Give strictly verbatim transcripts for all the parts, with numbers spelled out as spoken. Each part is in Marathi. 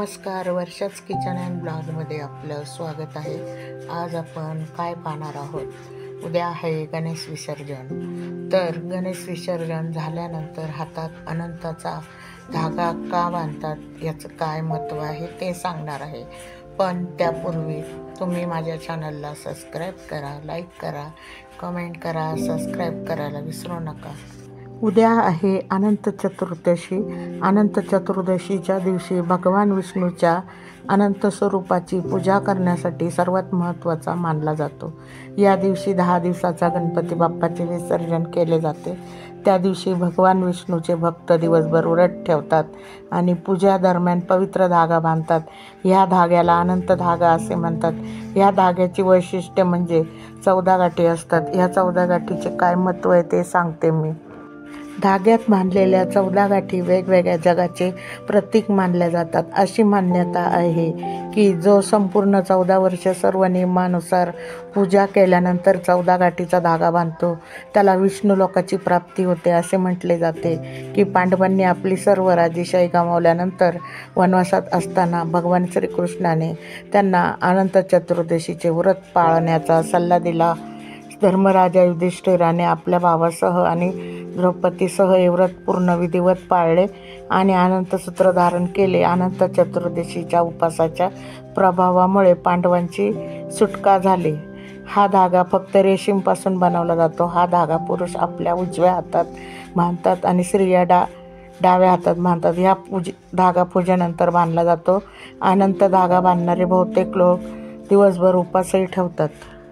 नमस्कार, वर्षाच किचन अँड ब्लॉगमध्ये आपलं स्वागत आहे. आज आपण काय पाहणार आहोत. उद्या आहे गणेश विसर्जन. तर गणेश विसर्जन झाल्यानंतर हातात अनंताचा धागा का बांधतात याचं काय महत्त्व आहे ते सांगणार आहे. पण त्यापूर्वी तुम्ही माझ्या चॅनलला सबस्क्राईब करा, लाईक करा, कमेंट करा, सबस्क्राईब करायला विसरू नका. उद्या आहे अनंत चतुर्दशी. अनंत चतुर्दशीच्या दिवशी भगवान विष्णूच्या अनंत स्वरूपाची पूजा करण्यासाठी सर्वात महत्त्वाचा मानला जातो. या दिवशी दहा दिवसाचा गणपती बाप्पाचे विसर्जन केले जाते. त्या दिवशी भगवान विष्णूचे भक्त दिवसभर व्रत ठेवतात आणि पूजा दरम्यान पवित्र धागा बांधतात. ह्या धाग्याला अनंत धागा असे म्हणतात. ह्या धाग्याची वैशिष्ट्य म्हणजे चौदा गाठी असतात. ह्या चौदा गाठीचे काय महत्त्व आहे ते सांगते मी. धाग्यात बांधलेल्या चौदा गाठी वेगवेगळ्या जगाचे प्रतीक मानल्या जातात. अशी मान्यता आहे की जो संपूर्ण चौदा वर्ष सर्व नियमानुसार पूजा केल्यानंतर चौदा गाठीचा धागा बांधतो त्याला विष्णू लोकाची प्राप्ती होते. असे म्हटले जाते की पांडवांनी आपली सर्व राजेशाही गमावल्यानंतर वनवासात असताना भगवान श्रीकृष्णाने त्यांना अनंत चतुर्दशीचे व्रत पाळण्याचा सल्ला दिला. धर्मराजा युधिष्ठिराने आपल्या भावासह आणि द्रौपदीसह हे व्रत पूर्ण विधिवत पाळले आणि अनंत सूत्र धारण केले. अनंत चतुर्दशीच्या उपासाच्या प्रभावामुळे पांडवांची सुटका झाली. हा धागा फक्त रेशीमपासून बनवला जातो. हा धागा पुरुष आपल्या उजव्या हातात बांधतात आणि स्त्रिया डा डाव्या हातात बांधतात. ह्या पूज धागा पूजेनंतर बांधला जातो. अनंत धागा बांधणारे बहुतेक लोक दिवसभर उपासही ठेवतात.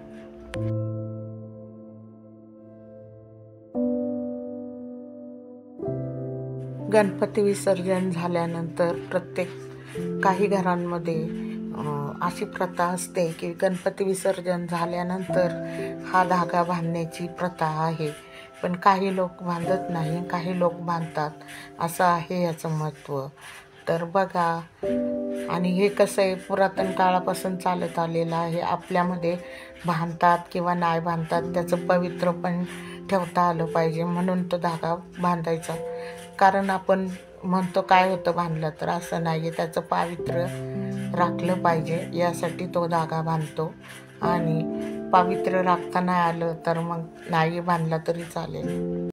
गणपती विसर्जन झाल्यानंतर प्रत्येक काही घरांमध्ये अशी प्रथा असते की गणपती विसर्जन झाल्यानंतर हा धागा बांधण्याची प्रथा आहे. पण काही लोक बांधत नाही, काही लोक बांधतात. असं आहे याचं महत्त्व. तर बघा, आणि हे कसं आहे पुरातन काळापासून चालत आलेलं आहे. आपल्यामध्ये बांधतात किंवा नाही बांधतात त्याचं पवित्र पण ठेवता आलं पाहिजे म्हणून तो धागा बांधायचा. कारण आपण म्हणतो काय होतं बांधलं तर, असं नाही आहे. त्याचं पावित्र्य राखलं पाहिजे यासाठी तो धागा बांधतो. आणि पावित्र्य राखता नाही आलं तर मग नाही बांधला तरी चालेल.